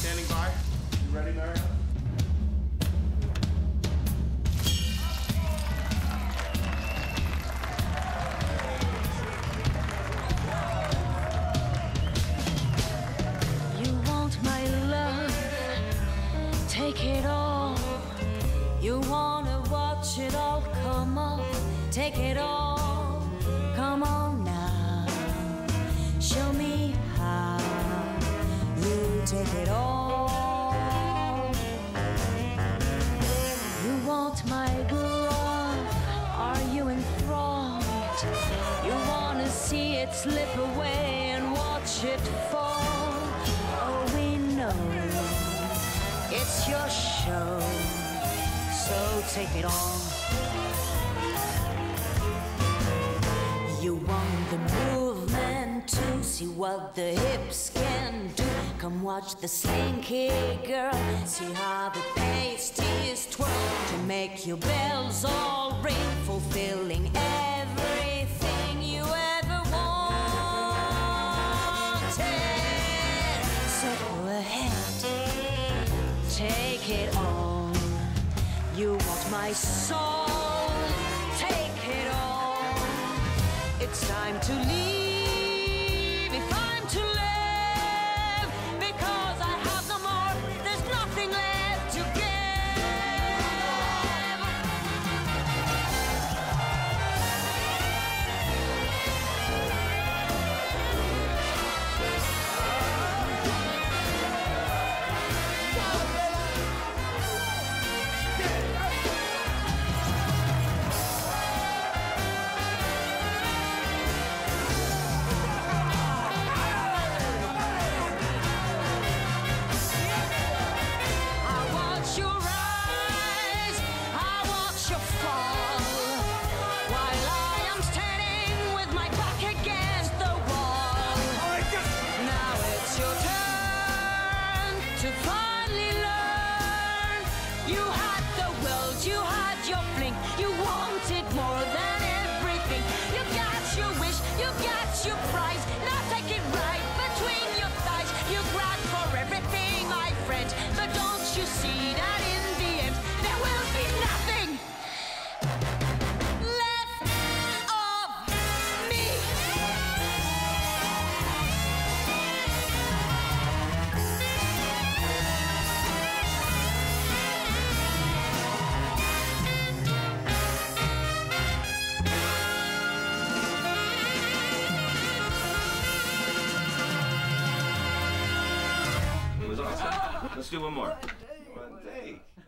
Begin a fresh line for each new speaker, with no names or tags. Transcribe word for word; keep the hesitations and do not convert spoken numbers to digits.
standing by. You ready, Marianne?
Take it all. You wanna watch it all. Come on, take it all. Come on now, show me how you take it all. You want my glove? Are you enthralled? You wanna see it slip away and watch it fall? Oh, we know it's your show, so take it on. You want the movement to see what the hips can do. Come watch the slinky girl, see how the pasties twirl to make your bells all ring, fulfilling everything you ever wanted. So go ahead, take it on. You want my soul? Take it on. It's time to leave if I'm to live, because I have no more. There's nothing left to give.
Let's do one more. One take.